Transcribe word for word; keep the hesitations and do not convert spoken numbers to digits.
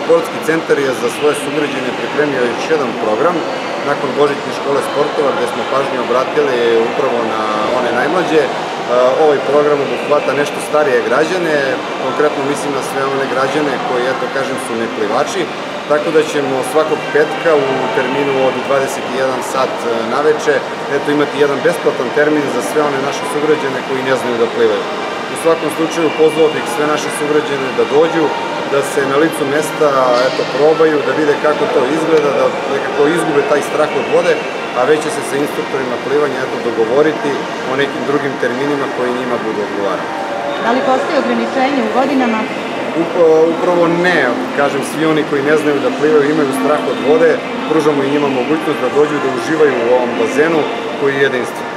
sportski centar je za svoje sugrađane pripremio još jedan program nakon Božićne škole sportova, gde smo pažnju obratili upravo na one najmlađe. Ovaj program obuhvata nešto starije građane, konkretno mislim na sve one građane koji, eto kažem, su neplivači, tako da ćemo svakog petka u terminu od dvadeset jedan sat naveče eto imati jedan besplatan termin za sve one naše sugrađane koji ne znaju da plivaju. U svakom slučaju pozvao bih sve naše sugrađane da dođu, da se na licu mesta eto probaju, da vide kako to izgleda, da nekako izgube taj strah od vode, a već će se sa instruktorima plivanja eto dogovoriti o nekim drugim terminima koji njima budu odgovarali. Da li postoji ograničenje u godinama? Upravo ne, kažem, svi oni koji ne znaju da plivaju, imaju strah od vode, pružamo i njima mogućnost da dođu da uživaju u ovom bazenu koji je jedinstven.